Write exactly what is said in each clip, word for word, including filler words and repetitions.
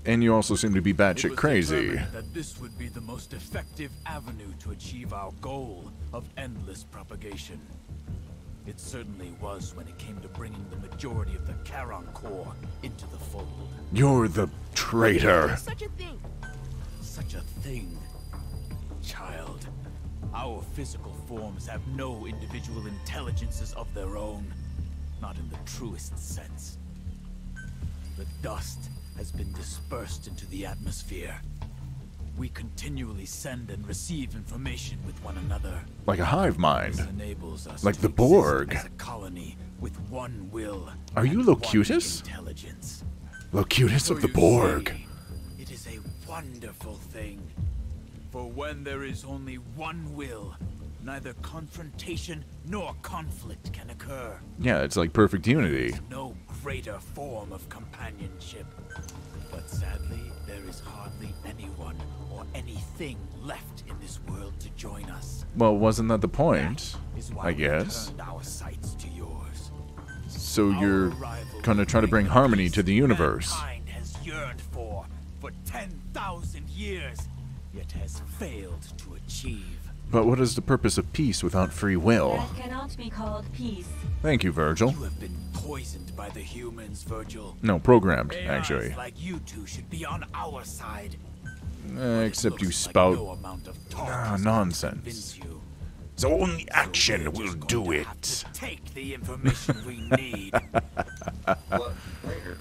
And you also seem to be batshit crazy. That this would be the most effective avenue to achieve our goal of endless propagation. It certainly was when it came to bringing the majority of the Charon core into the fold. You're the traitor. Such a thing. Such a thing. Child, our physical forms have no individual intelligences of their own. Not in the truest sense. The dust has been dispersed into the atmosphere. We continually send and receive information with one another. Like a hive mind. This enables us Like to the exist Borg. as a colony with one will. Are you and Locutus? one intelligence. Locutus So of the you Borg. see, it is a wonderful thing. For when there is only one will, neither confrontation nor conflict can occur. Yeah, it's like perfect unity. No greater form of companionship. But sadly, there is hardly anyone or anything left in this world to join us. Well, wasn't that the point? That is why I we guess. turned our sights to yours. So Our you're arrival gonna will try to bring the harmony peace to the universe. mankind has yearned for for ten thousand years, yet has failed to achieve. But what is the purpose of peace without free will? That cannot be called peace. Thank you, Virgil. You have been poisoned by the humans, Virgil. No, programmed, A Is actually. like you two should be on our side. Uh, except you Looks like spout no amount of talk ah, is nonsense. convince you. So only So we're just going to have to Take the information we need. Look, later.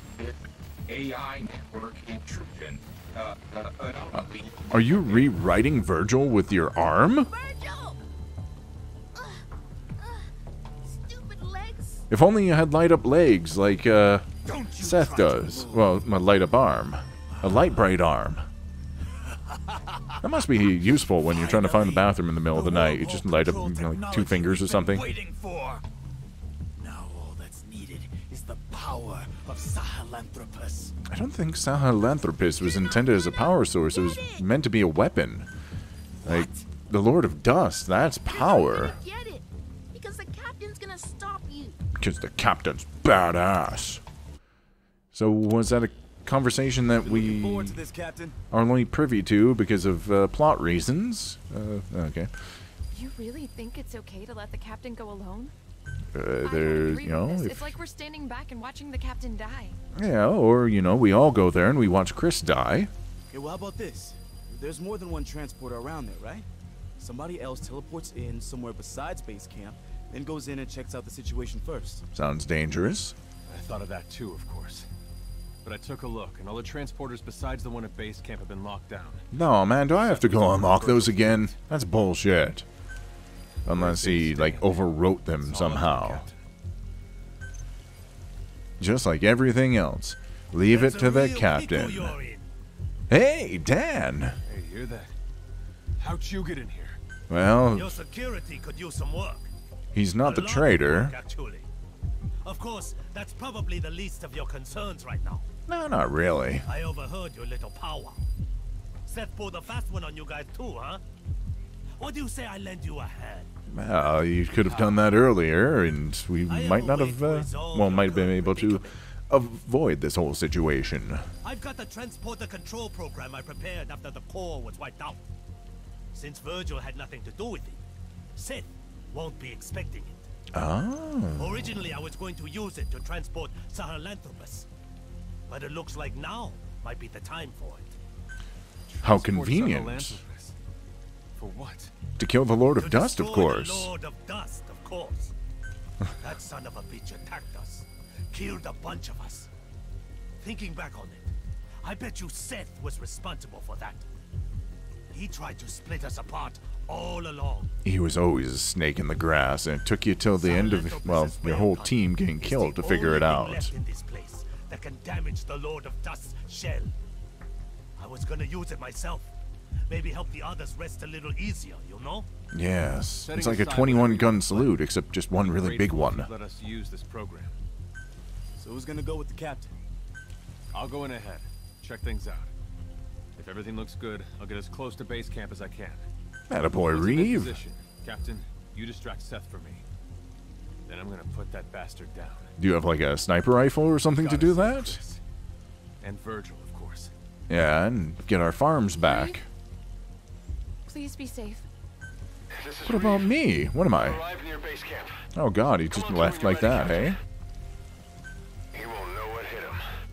A I network intrusion. Uh, uh, anomaly. Are you rewriting Virgil with your arm? Virgil! Ugh, ugh, stupid legs. If only you had light up legs like uh, Don't you Seth try to does. move. Well, my light up arm. A light bright arm. That must be useful when you're trying to find the bathroom in the middle of the night. You just light up, you know, like two fingers or something. Waiting for. Now all that's needed is the power of Sahelanthropus. I don't think Sahelanthropus was intended as a power source. It was meant to be a weapon. Like, the Lord of Dust, that's power. Get it? Because the captain's gonna stop you. Because the captain's badass. So was that a conversation that we Forward to this, Captain. are only privy to because of uh, plot reasons? Uh, okay. You really think it's okay to let the captain go alone? Uh, I don't there's, agree you know, with this. if, It's like we're standing back and watching the captain die. yeah, or, you know, we all go there and we watch Chris die. Okay, well, how about this? There's more than one transporter around there, right? Somebody else teleports in somewhere besides base camp, then goes in and checks out the situation first. Sounds dangerous. I thought of that too, of course. But I took a look, and all the transporters besides the one at base camp have been locked down. No, man, do I have to go unlock those again? That's bullshit. Unless he, like, overwrote them It's all up to the somehow. captain. Just like everything else. Leave it to the captain. Hey, Dan! Hey, you hear that? How'd you get in here? Well, Your security could use some work. he's not A the lot of traitor. work, actually. Of course, that's probably the least of your concerns right now. No, not really. I overheard your little powwow. Seth pulled a fast one on you guys too, huh? What do you say I lend you a hand? Well, you could have done that earlier, and we I might not have a have, way to uh, resolve well, your might have been current able to predicament. avoid this whole situation. I've got the transporter control program I prepared after the core was wiped out. Since Virgil had nothing to do with it, Seth won't be expecting it. Oh. Originally, I was going to use it to transport Sahelanthropus. But it looks like now might be the time for it. How Transport convenient. Sahelanthropus. For what? To kill the Lord of To Dust, of destroy course. The Lord of Dust, of course. That son of a bitch attacked us. Killed a bunch of us. Thinking back on it, I bet you Seth was responsible for that. He tried to split us apart all along. He was always a snake in the grass, and it took you till the end of, well, your whole team getting killed to figure it out. Left in this place that can damage the Lord of Dust's shell. I was gonna use it myself. Maybe help the others rest a little easier, you know? Yes. It's Setting like a aside twenty-one whatever gun you salute, except just one really big Grateful one. if you'd Let us use this program. So who's gonna go with the captain? I'll go in ahead, check things out. If everything looks good, I'll get as close to base camp as I can. Attaboy, Once I'm in Reeve. position, Captain, you distract Seth for me. Then I'm gonna put that bastard down. Do you have like a sniper rifle or something to Gotta do save that? Chris. And Virgil, of course. Yeah, and get our farms back. Please be safe. What about me? What am I? Arrived near base camp. Oh god, he just left like that, eh? He won't know what hit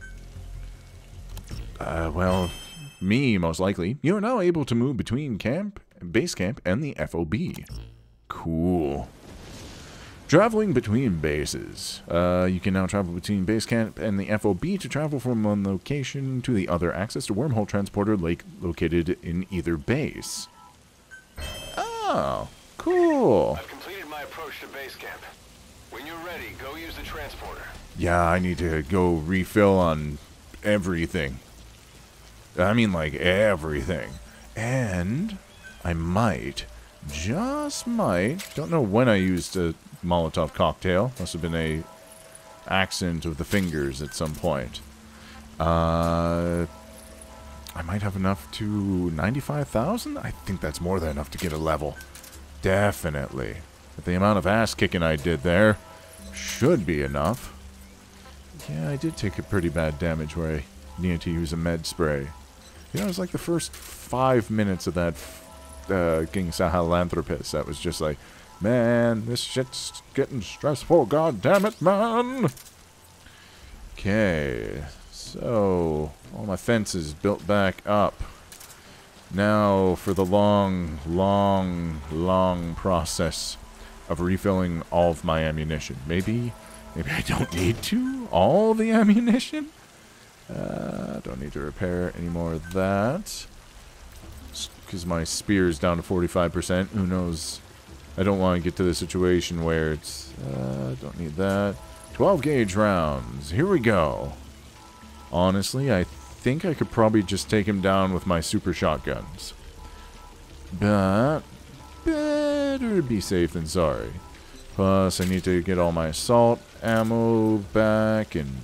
him. Uh, well, me, most likely. You are now able to move between camp, base camp, and the F O B. Cool. Traveling between bases. Uh, you can now travel between base camp and the F O B to travel from one location to the other. Access to wormhole transporter lake located in either base. Oh, cool. I've completed my approach to base camp. When you're ready, go use the transporter. Yeah, I need to go refill on everything. I mean, like, everything. And I might, just might, don't know when I used a Molotov cocktail. Must have been a accent of the fingers at some point. Uh, I might have enough to ninety-five thousand? I think that's more than enough to get a level. Definitely. With the amount of ass kicking I did there, should be enough. Yeah, I did take a pretty bad damage where I needed to use a med spray. You know, it was like the first five minutes of that uh, King Sahelanthropus that was just like, man, this shit's getting stressful, god damn it, man! Okay, so all my fences built back up. Now for the long, long, long process of refilling all of my ammunition. Maybe, maybe I don't need to? All the ammunition? Uh, don't need to repair any more of that. Because my spear is down to forty-five percent. Who knows? I don't want to get to the situation where it's... Uh, don't need that. twelve gauge rounds. Here we go. Honestly, I think I could probably just take him down with my super shotguns. But... better be safe than sorry. Plus, I need to get all my assault ammo back and...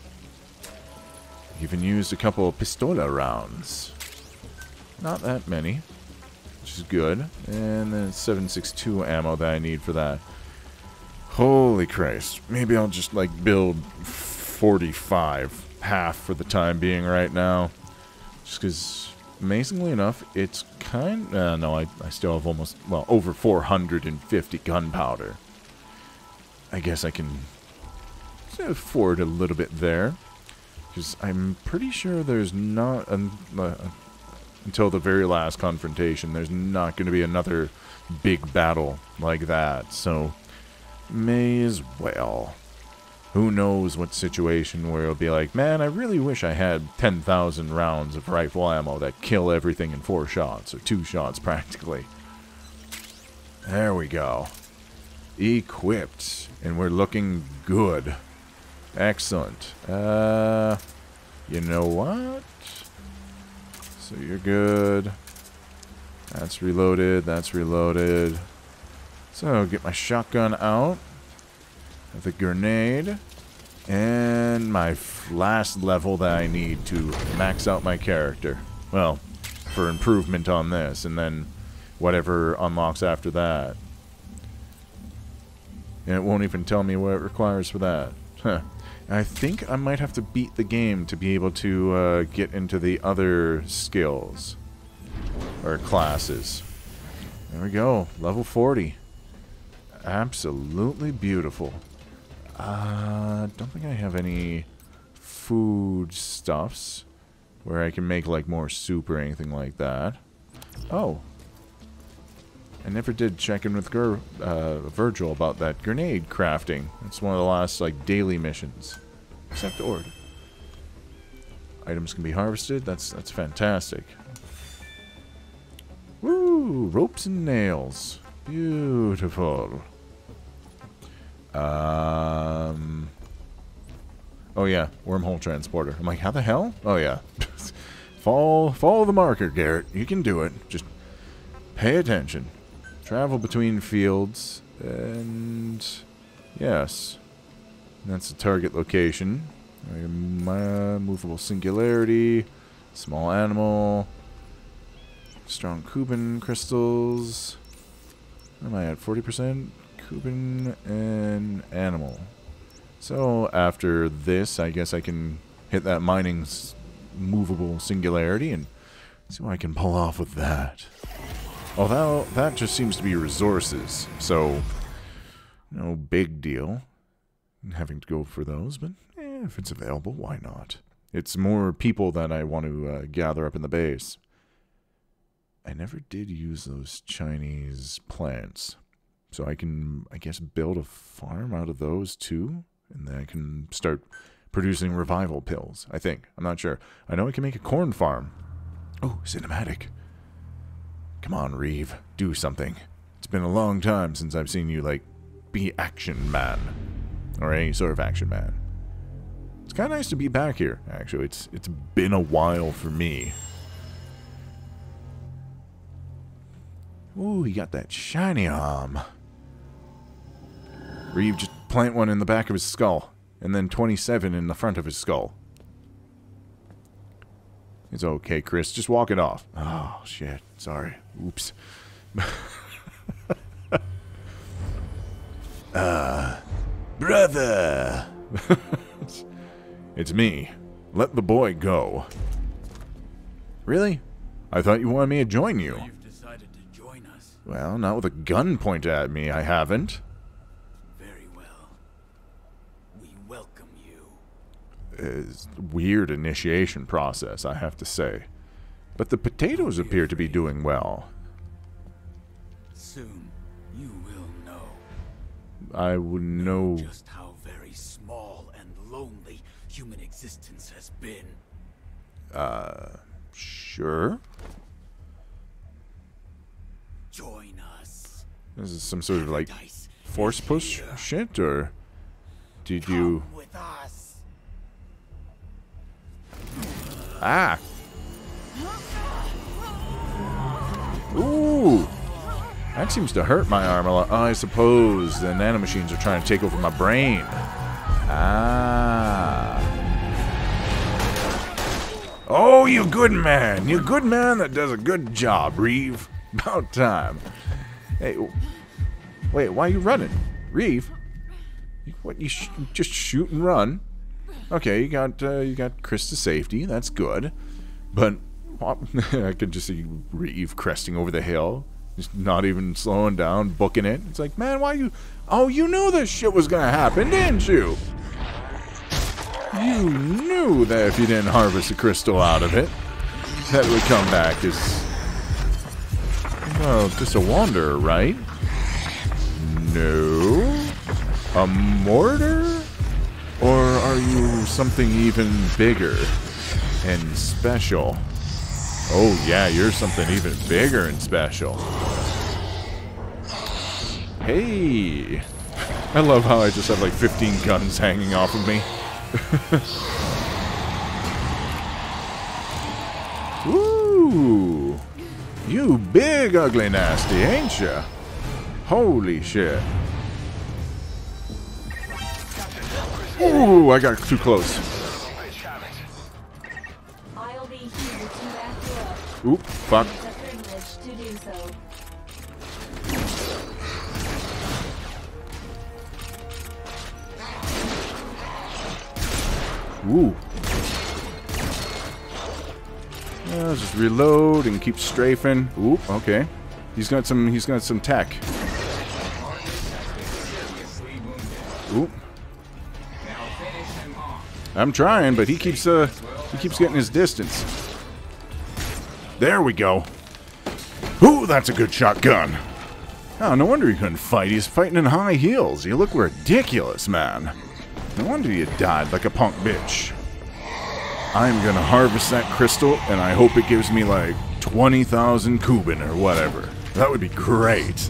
even used a couple of pistola rounds. Not that many, which is good. And then it's seven six two ammo that I need for that. Holy Christ. Maybe I'll just, like, build forty-five. Half for the time being right now. Just because, amazingly enough, it's kind... Uh, no, I, I still have almost, well, over four hundred fifty gunpowder. I guess I can afford a little bit there. Because I'm pretty sure there's not, um, uh, until the very last confrontation, there's not going to be another big battle like that. So, may as well. Who knows what situation where it'll be like, man, I really wish I had ten thousand rounds of rifle ammo that kill everything in four shots, or two shots practically. There we go. Equipped. And we're looking good. Excellent. Uh, you know what? So you're good. That's reloaded. That's reloaded. So get my shotgun out. The grenade. And my f last level that I need to max out my character. Well, for improvement on this. And then whatever unlocks after that. And it won't even tell me what it requires for that. Huh. I think I might have to beat the game to be able to uh, get into the other skills. Or classes. There we go. Level forty. Absolutely beautiful. Uh, don't think I have any food stuffs where I can make like more soup or anything like that. Oh. I never did check in with Ger uh, Virgil about that grenade crafting. It's one of the last like daily missions. Accept order. Items can be harvested. That's that's fantastic. Woo! Ropes and nails. Beautiful. Um. Oh yeah, wormhole transporter. I'm like, how the hell? Oh yeah. follow follow the marker, Garrett. You can do it. Just pay attention. Travel between fields, and yes, that's the target location. My movable singularity, small animal, strong Cuban crystals. What am I at? forty percent Cuban and animal. So after this, I guess I can hit that mining movable singularity and see what I can pull off with that. Although, that just seems to be resources, so no big deal having to go for those, but eh, if it's available, why not? It's more people that I want to uh, gather up in the base. I never did use those Chinese plants, so I can, I guess, build a farm out of those too, and then I can start producing revival pills, I think. I'm not sure. I know I can make a corn farm. Oh, cinematic. Come on, Reeve. Do something. It's been a long time since I've seen you, like, be action man. Or any sort of action man. It's kind of nice to be back here, actually. It's It's been a while for me. Ooh, he got that shiny arm. Reeve, just plant one in the back of his skull. And then twenty-seven in the front of his skull. It's okay, Chris. Just walk it off. Oh, shit. Sorry. Oops. uh, brother. It's me. Let the boy go. Really? I thought you wanted me to join you. You've decided to join us. Well, not with a gun pointed at me, I haven't. Very well. We welcome you. It's a weird initiation process, I have to say. But the potatoes appear to be doing well. Soon, you will know. I would know... just how very small and lonely human existence has been. Uh, sure. Join us. This is some sort of, like, force push shit, or... Did you... Come with us. Ah! Ooh! That seems to hurt my arm a lot. Oh, I suppose the nanomachines are trying to take over my brain. Ah. Oh, you good man. You good man that does a good job, Reeve. About time. Hey, wait, why are you running? Reeve? What, you sh just shoot and run? Okay, you got uh, you got Chris to safety. That's good. But I could just see Reeve cresting over the hill. Just not even slowing down, booking it. It's like, man, why you... Oh, you knew this shit was gonna happen, didn't you? You knew that if you didn't harvest a crystal out of it, that it would come back as... Well, just a wanderer, right? No? A mortar? Or are you something even bigger and special? Oh yeah, you're something even bigger and special. Hey! I love how I just have like fifteen guns hanging off of me. Ooh! You big ugly nasty, ain't ya? Holy shit. Ooh, I got too close. I'll be here to back you up. Oop, fuck. It's a privilege to do so. Ooh. Uh, just reload and keep strafing. Oop, okay. He's got some he's got some tech. Oop. I'm trying, but he keeps uh he keeps getting his distance. There we go. Ooh, that's a good shotgun. Oh, no wonder he couldn't fight. He's fighting in high heels. You look ridiculous, man. No wonder you died like a punk bitch. I'm gonna harvest that crystal, and I hope it gives me like twenty thousand Kuban or whatever. That would be great.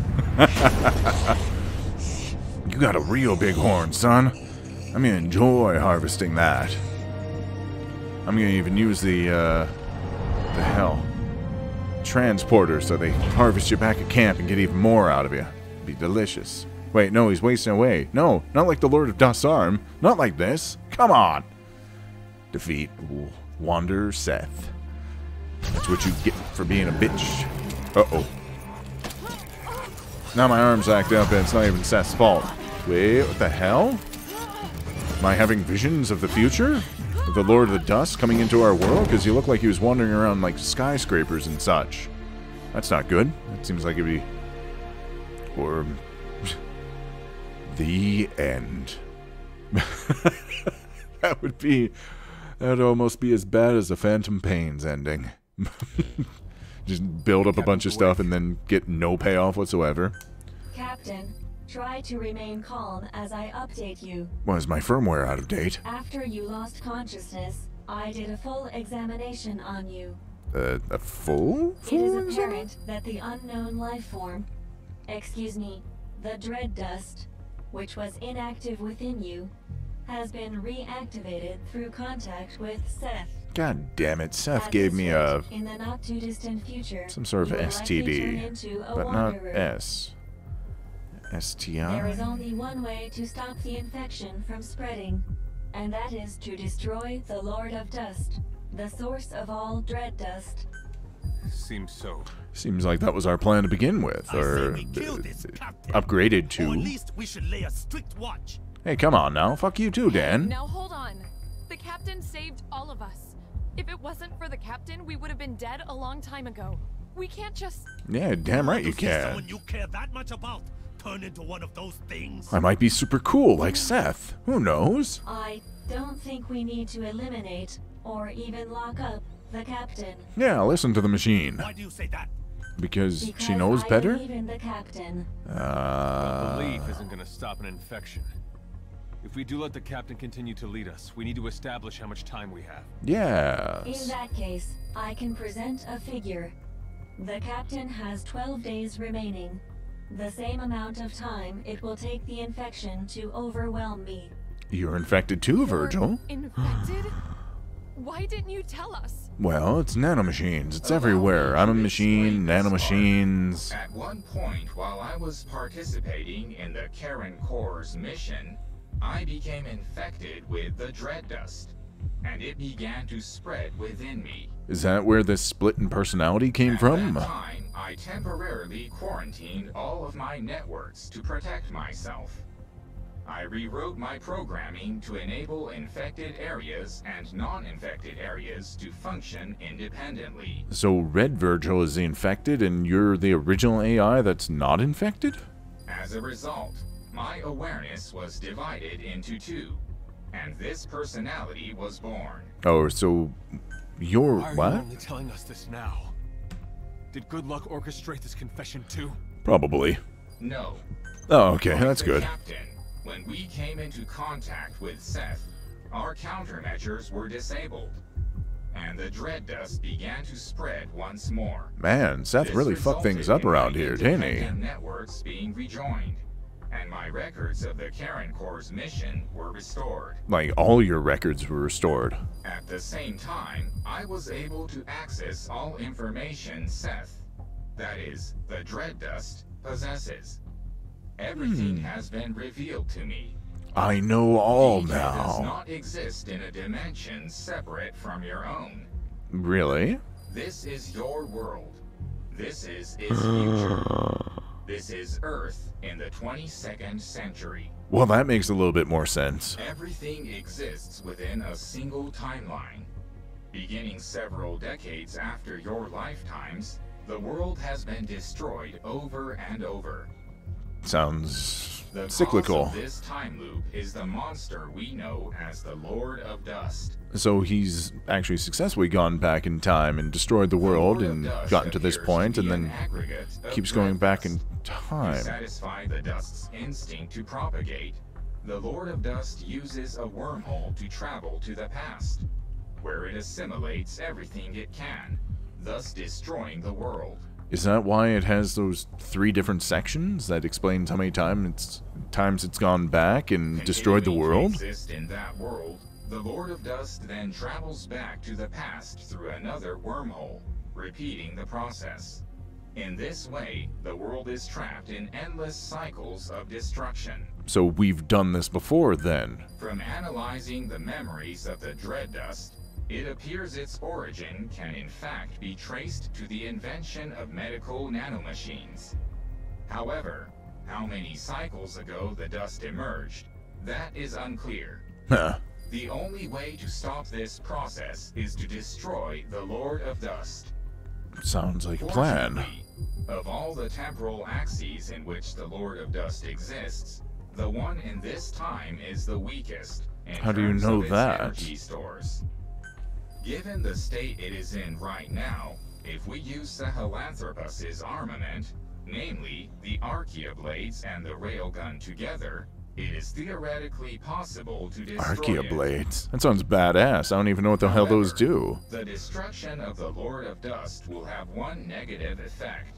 You got a real big horn, son. I'm gonna enjoy harvesting that. I'm gonna even use the, uh, the hell, transporter so they harvest you back at camp and get even more out of you. It'd be delicious. Wait, no, he's wasting away. No, not like the Lord of Dasarm. Not like this. Come on. Defeat Wanderer Seth. That's what you get for being a bitch. Uh-oh. Now my arm's act up and it's not even Seth's fault. Wait, what the hell? Am I having visions of the future? The Lord of the Dust coming into our world? Because he looked like he was wandering around like skyscrapers and such. That's not good. That seems like it'd be... Or... the end. That would be... That would almost be as bad as the Phantom Pains ending. Just build up a bunch of stuff and then get no payoff whatsoever. Captain, try to remain calm as I update you. Was my firmware out of date? After you lost consciousness, I did a full examination on you. Uh, a full? It is apparent that the unknown life form, excuse me, the Dread Dust, which was inactive within you, has been reactivated through contact with Seth. God damn it, Seth At gave this me rate, a... in the not too distant future, some sort of you will S T D, likely turn into a but not wanderer. S. S T I? There is only one way to stop the infection from spreading, and that is to destroy the Lord of Dust, the source of all Dread Dust. Seems so. Seems like that was our plan to begin with, I say or we kill uh, this captain. upgraded Or at to. least we should lay a strict watch. Hey, come on now. Fuck you too, Dan. Now hold on. The captain saved all of us. If it wasn't for the captain, we would have been dead a long time ago. We can't just... Yeah, damn right you To see can. someone you care that much about turn into one of those things. I might be super cool like Seth. Who knows? I don't think we need to eliminate, or even lock up, the captain. Yeah, listen to the machine. Why do you say that? Because, Because she knows I better? believe in the captain. Uh... Belief isn't gonna stop an infection. If we do let the captain continue to lead us, we need to establish how much time we have. In Yes. that case, I can present a figure. The captain has twelve days remaining. The same amount of time it will take the infection to overwhelm me. You're infected too, Virgil. Infected? Why didn't you tell us? Well, it's nanomachines. It's everywhere. I'm a machine, nanomachines. At one point, while I was participating in the Karen Corps' mission, I became infected with the Dread Dust, and it began to spread within me. Is that where this split in personality came At from? that time, I temporarily quarantined all of my networks to protect myself. I rewrote my programming to enable infected areas and non-infected areas to function independently. So Red Virgil is the infected and you're the original A I that's not infected? As a result, my awareness was divided into two, and this personality was born. Oh, so you're Why are what? you only telling us this now? Did Good Luck orchestrate this confession too? Probably. No. Oh, okay, Like that's the good. Captain, when we came into contact with Seth, our countermeasures were disabled, and the Dread Dust began to spread once more. Man, Seth This really fucked things resulted up in around my here, didn't he? independent networks being rejoined, and my records of the Karen Corps' mission were restored. Like, all your records were restored. At the same time, I was able to access all information Seth, that is, the Dread Dust, possesses. Everything Hmm. has been revealed to me. I know all Each does now. not exist in a dimension separate from your own. Really? This is your world. This is its future. This is Earth in the twenty-second century. Well, that makes a little bit more sense. Everything exists within a single timeline. Beginning several decades after your lifetimes, the world has been destroyed over and over. Sounds The cyclical. cause of this time loop is the monster we know as the Lord of Dust. So he's actually successfully gone back in time and destroyed the world and gotten to this point and then keeps going back in To time. satisfy the Dust's instinct to propagate, the Lord of Dust uses a wormhole to travel to the past, where it assimilates everything it can, thus destroying the world. Is that why it has those three different sections? That explains how many time it's, times it's gone back and destroyed the Continuing world? to exist in that world, the Lord of Dust then travels back to the past through another wormhole, repeating the process. In this way, the world is trapped in endless cycles of destruction. So we've done this before then. From analyzing the memories of the Dread Dust, it appears its origin can in fact be traced to the invention of medical nanomachines. However, how many cycles ago the dust emerged, that is unclear. Huh. The only way to stop this process is to destroy the Lord of Dust. Sounds like a plan. Fortunately, of all the temporal axes in which the Lord of Dust exists, the one in this time is the weakest in How do you terms know of its that? energy stores. Given the state it is in right now, if we use Sahelanthropus's armament, namely the Archaea blades and the railgun together, it is theoretically possible to destroy Archaea it. blades. That sounds badass. I don't even know what the hell those do. The destruction of the Lord of Dust will have one negative effect.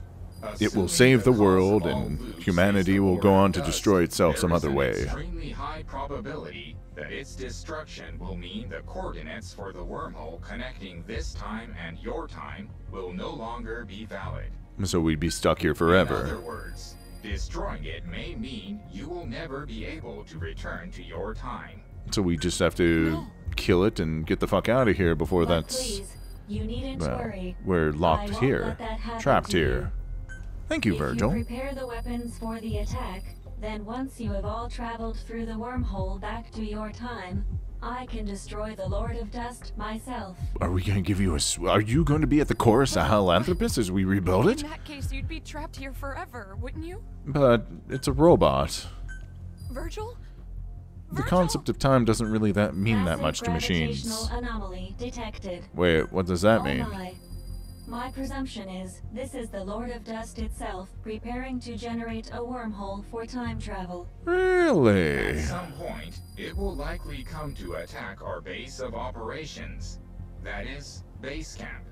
It will Assuming save the cause world, of all and loops humanity is the will Lord go of on to Dust, destroy itself some there is other an way. extremely high probability that its destruction will mean the coordinates for the wormhole connecting this time and your time will no longer be valid. So we'd be stuck here In forever. other words, destroying it may mean you will never be able to return to your time. So we just have to No. kill it and get the fuck out of here before But that's... please, you needn't Well, worry. we're I locked won't here. let that happen Trapped to you. here. Thank you, If Virgil. you prepare the weapons for the attack, then once you have all traveled through the wormhole back to your time, I can destroy the Lord of Dust myself. Are we going to give you a... s- Are you going to be at the core of Sahelanthropus as we rebuild In it? that case, you'd be trapped here forever, wouldn't you? But it's a robot. Virgil? The Virgil? concept of time doesn't really that mean that Massive much to machines. gravitational anomaly detected. Wait, what does that Oh mean? my. My presumption is this is the Lord of Dust itself preparing to generate a wormhole for time travel. Really? At some point, it will likely come to attack our base of operations. That is, base camp.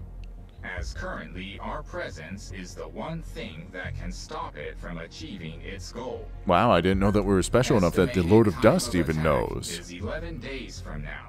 As currently, our presence is the one thing that can stop it from achieving its goal. Wow, I didn't know that we were special enough that the Estimated Lord of time Dust even attack knows. Is eleven days from now.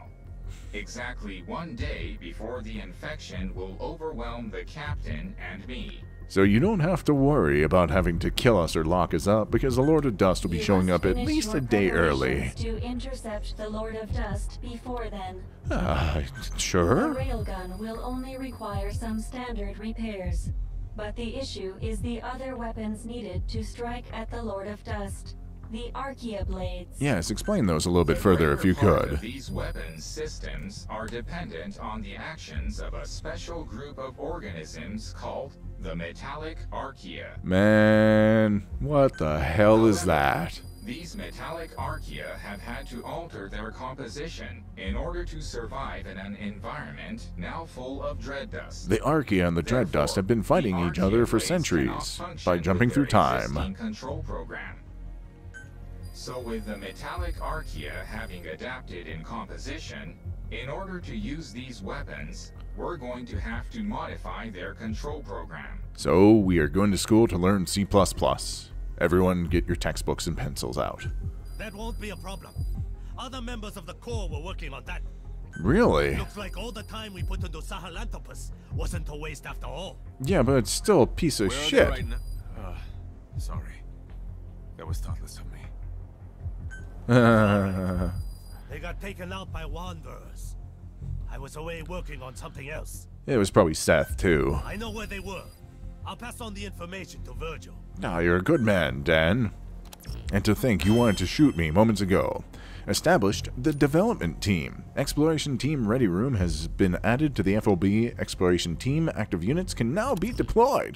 Exactly one day before the infection will overwhelm the captain and me. So you don't have to worry about having to kill us or lock us up, because the Lord of Dust will be You showing must up at finish least your a day early. preparations to intercept the Lord of Dust before then. Ah, The sure? railgun will only require some standard repairs. But the issue is the other weapons needed to strike at the Lord of Dust. The Archaea blades. Yes, explain those a little bit The further if you greater part could. of these weapons systems are dependent on the actions of a special group of organisms called the Metallic Archaea. Man, what the hell is that? These metallic archaea have had to alter their composition in order to survive in an environment now full of dread dust. The Archaea and the Dread Dust have been fighting The each other Archaea for blades cannot centuries function by with jumping their through time. existing control program. So with the metallic archaea having adapted in composition, in order to use these weapons, we're going to have to modify their control program. So we are going to school to learn C plus plus. Everyone get your textbooks and pencils out. That won't be a problem. Other members of the Corps were working on that. Really? Looks like all the time we put into Sahelanthropus wasn't a waste after all. Yeah, but it's still a piece of Where are they shit. right now? Uh, sorry. That was thoughtless of me. They got taken out by wanderers. I was away working on something else. It was probably Seth, too. I know where they were. I'll pass on the information to Virgil. Ah, you're a good man, Dan. And to think you wanted to shoot me moments ago. Established the development team. Exploration Team Ready Room has been added to the F O B Exploration Team. Active units can now be deployed.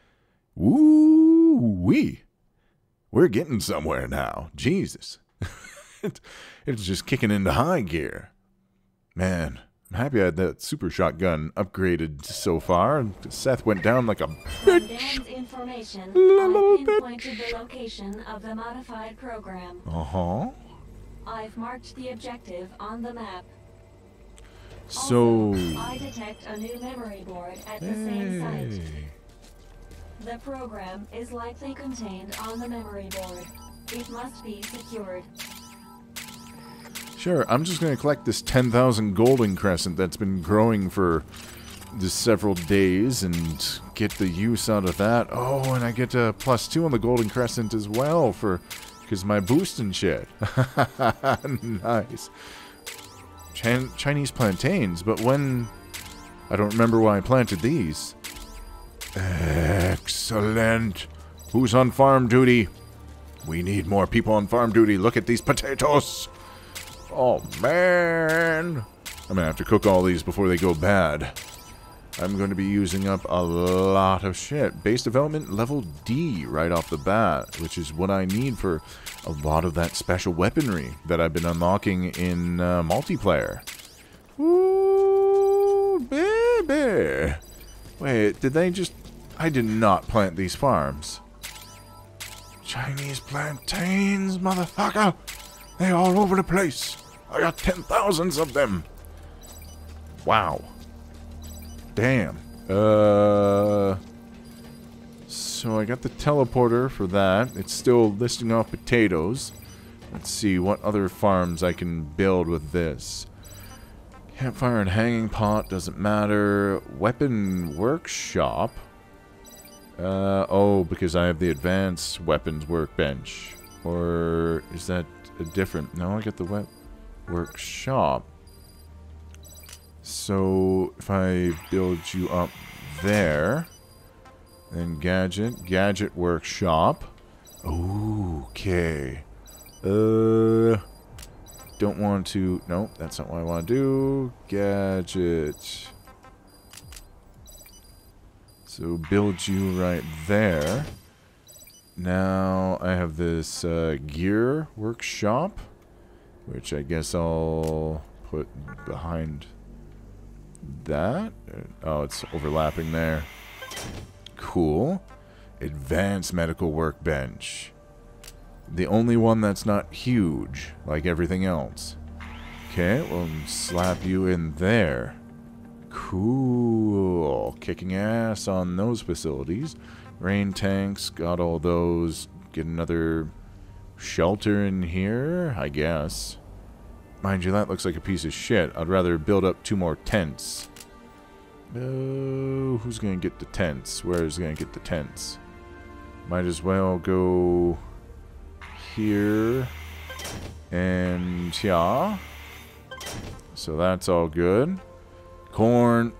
Woo-wee. We're getting somewhere now. Jesus. it, it's just kicking into high gear. Man, I'm happy I had that super shotgun upgraded so far. Seth went down like a From Dan's information, I pinpointed the location of the modified program. Uh-huh. I've marked the objective on the map. So... Also, I detect a new memory board at the same site. Hey. The program is likely contained on the memory board. It must be secured. Sure, I'm just going to collect this ten thousand golden crescent that's been growing for just several days and get the use out of that. Oh, and I get a plus two on the golden crescent as well for because my boost and shit. Nice. Chin Chinese plantains, but when... I don't remember why I planted these. Excellent. Who's on farm duty? We need more people on farm duty. Look at these potatoes. Oh, man. I'm gonna have to cook all these before they go bad. I'm going to be using up a lot of shit. Base development level D right off the bat, which is what I need for a lot of that special weaponry that I've been unlocking in uh, multiplayer. Ooh, baby. Wait, did they just... I did not plant these farms. Chinese plantains, motherfucker. They're all over the place. I got ten thousands of them. Wow. Damn. Uh... So I got the teleporter for that. It's still listing off potatoes. Let's see what other farms I can build with this. Campfire and hanging pot, doesn't matter. Weapon workshop. Uh, oh, because I have the advanced weapons workbench. Or is that a different... No, I got the web workshop. So if I build you up there, then gadget, gadget workshop. Okay. Uh, don't want to. Nope, that's not what I want to do. Gadget. So build you right there. Now I have this uh, gear workshop, which I guess I'll put behind that. Oh, it's overlapping there. Cool. Advanced medical workbench. The only one that's not huge, like everything else. Okay, we'll slap you in there. Cool. Kicking ass on those facilities. Rain tanks, got all those. Get another shelter in here, I guess. Mind you, that looks like a piece of shit. I'd rather build up two more tents. Oh, who's gonna get the tents? Where's gonna get the tents? Might as well go here and yeah. So that's all good. Corn.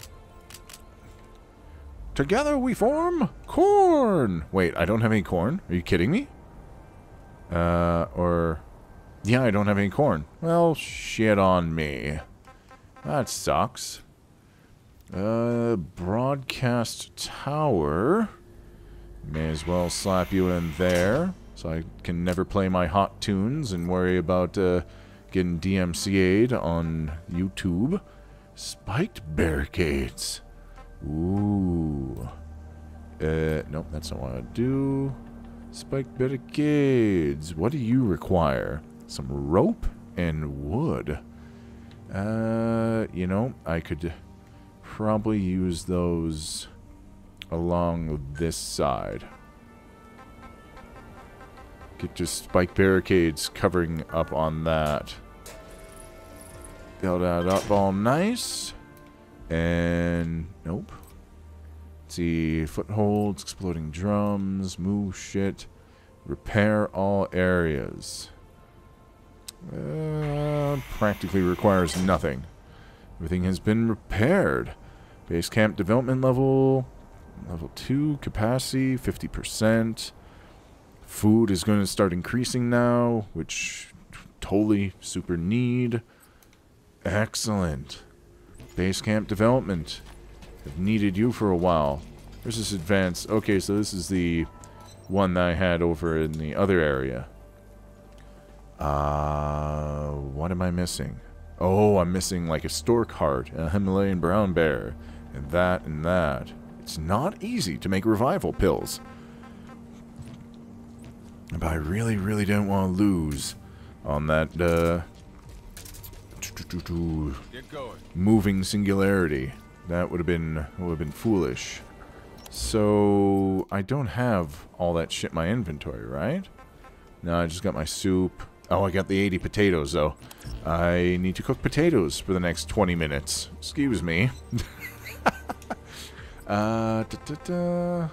Together we form corn. Wait, I don't have any corn? Are you kidding me? Uh, or... Yeah, I don't have any corn. Well, shit on me. That sucks. Uh, broadcast tower. May as well slap you in there, so I can never play my hot tunes and worry about uh, getting D M C A'd on YouTube. Spiked barricades. Ooh. Uh, nope, that's not what I do. Spiked barricades. What do you require? Some rope and wood. Uh, you know, I could probably use those along this side. Get just spike barricades covering up on that. Build that up all nice. And nope. Let's see, footholds, exploding drums, move shit, repair all areas. Uh, practically requires nothing. Everything has been repaired. Base camp development level, level two, capacity, fifty percent. Food is going to start increasing now, which totally super need. Excellent. Base camp development. I've needed you for a while. There's this advanced... Okay, so this is the one that I had over in the other area. Uh, what am I missing? Oh, I'm missing like a stork heart, a Himalayan brown bear, and that and that. It's not easy to make revival pills. But I really, really don't want to lose on that, uh... Get going. moving singularity. That would have been would have been foolish. So I don't have all that shit in my inventory, right? No, I just got my soup. Oh, I got the eighty potatoes though. I need to cook potatoes for the next twenty minutes. Excuse me. uh, da, da, da.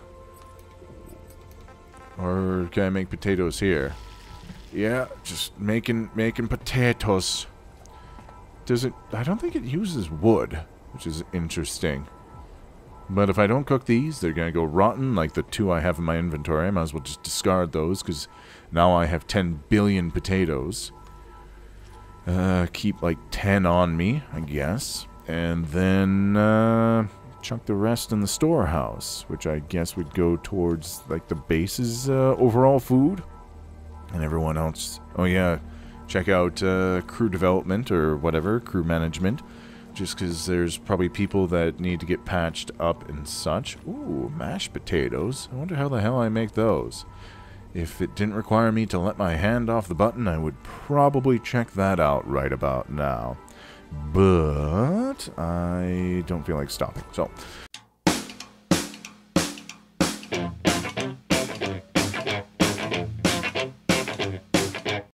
Or can I make potatoes here? Yeah, just making making potatoes. Does it... I don't think it uses wood, which is interesting. But if I don't cook these, they're going to go rotten like the two I have in my inventory. I might as well just discard those, because now I have ten billion potatoes. Uh, keep like ten on me, I guess. And then uh, chunk the rest in the storehouse, which I guess would go towards like the base's uh, overall food. And everyone else, oh yeah, check out uh, crew development or whatever, crew management. Just because there's probably people that need to get patched up and such. Ooh, mashed potatoes. I wonder how the hell I make those. If it didn't require me to let my hand off the button, I would probably check that out right about now. But I don't feel like stopping. So,